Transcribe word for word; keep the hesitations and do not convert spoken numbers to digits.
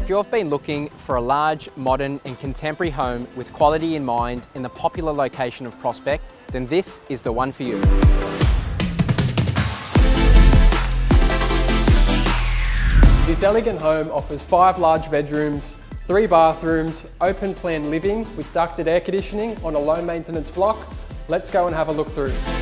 If you've been looking for a large, modern and contemporary home with quality in mind in the popular location of Prospect, then this is the one for you. This elegant home offers five large bedrooms, three bathrooms, open plan living with ducted air conditioning on a low maintenance block. Let's go and have a look through.